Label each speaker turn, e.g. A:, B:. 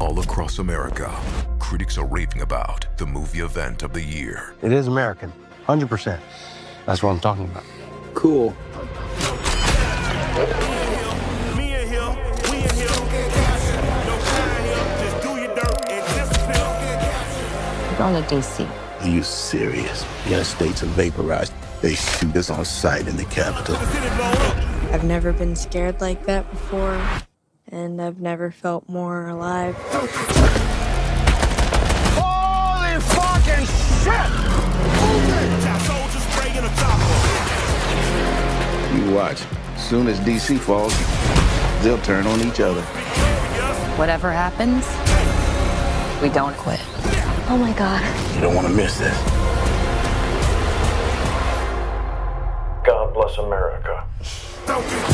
A: All across America, critics are raving about the movie event of the year.
B: It is American, 100%. That's what I'm talking about.
C: Cool.
D: We're going to D.C.
E: Are you serious? The United States are vaporized. They shoot us on sight in the Capitol.
F: I've never been scared like that before, and I've never felt more alive.
B: Holy fucking shit!
E: You watch. As soon as DC falls, they'll turn on each other.
D: Whatever happens, we don't quit.
F: Oh my God.
E: You don't want to miss this.
G: God bless America.